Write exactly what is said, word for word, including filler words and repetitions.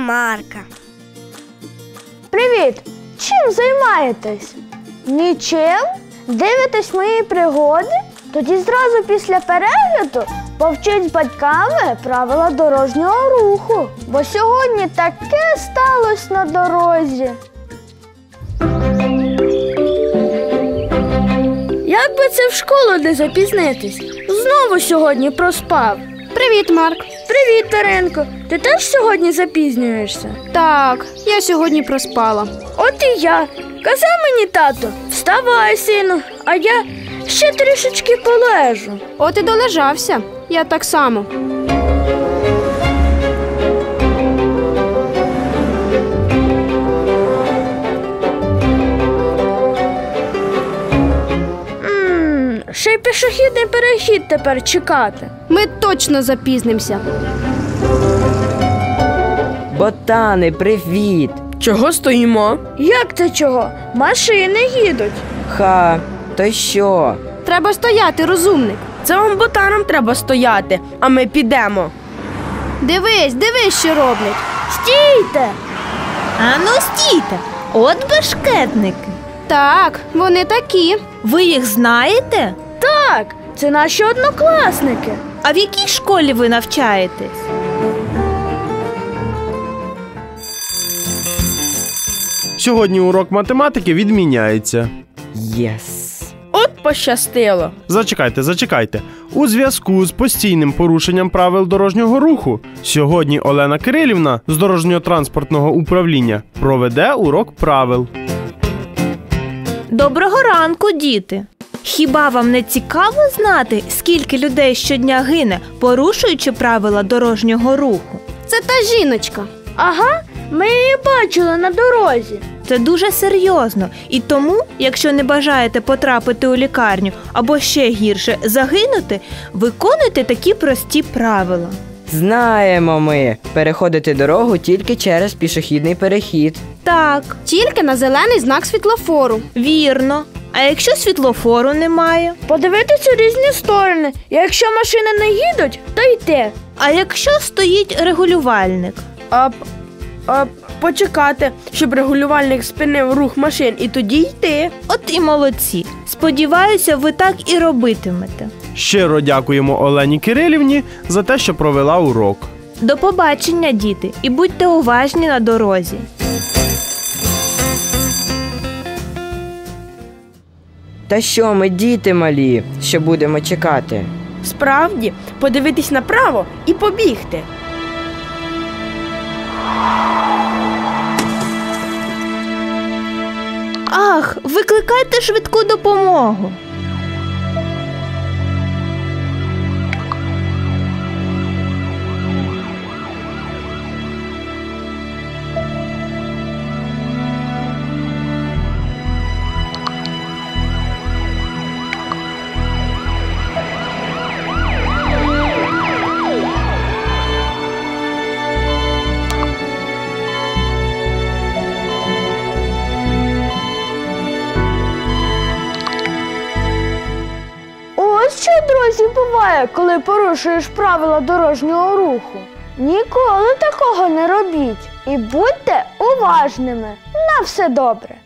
Марка. Привіт! Чим займаєтесь? Нічим? Дивитесь мої пригоди? Тоді зразу після перегляду повчіть з батьками правила дорожнього руху. Бо сьогодні таке сталося на дорозі. Як би це в школу не запізнитись? Знову сьогодні проспав. Привіт, Марк. Привіт, Таренко. Ти теж сьогодні запізнюєшся? Так, я сьогодні проспала. От і я. Казав мені тато, вставай, сину, а я ще трішечки полежу. От і долежався. Я так само. Ммм, ще й пішохідний перехід тепер чекати. Ми точно запізнимося. Ботани, привіт! Чого стоїмо? Як це чого? Машини їдуть. Ха, то що? Треба стояти, розумник. Це вам ботанам треба стояти, а ми підемо. Дивись, дивись, що роблять. Стійте! Ану, стійте! От бешкетники. Так, вони такі. Ви їх знаєте? Так, це наші однокласники. А в якій школі ви навчаєтесь? Сьогодні урок математики відміняється. Єс! От пощастило. Зачекайте, зачекайте. У зв'язку з постійним порушенням правил дорожнього руху сьогодні Олена Кирилівна з дорожньо-транспортного управління проведе урок правил. Доброго ранку, діти! Хіба вам не цікаво знати, скільки людей щодня гине, порушуючи правила дорожнього руху? Це та жіночка. Ага, ми її бачили на дорозі. Це дуже серйозно. І тому, якщо не бажаєте потрапити у лікарню або ще гірше загинути, виконуйте такі прості правила. Знаємо ми, переходити дорогу тільки через пішохідний перехід. Так, Тільки на зелений знак світлофору. вірно. А якщо світлофору немає? Подивитися у різні сторони. Якщо машини не їдуть, то йти. А якщо стоїть регулювальник? А, а почекати, щоб регулювальник спинив рух машин і тоді йти. От і молодці. Сподіваюся, ви так і робитимете. Щиро дякуємо Олені Кирилівні за те, що провела урок. До побачення, діти, і будьте уважні на дорозі. Та що ми, діти малі, що будемо чекати? Справді, подивитись направо і побігти. Ах, викликайте швидку допомогу. Ось що, друзі, буває, коли порушуєш правила дорожнього руху. Ніколи такого не робіть. І будьте уважними. На все добре.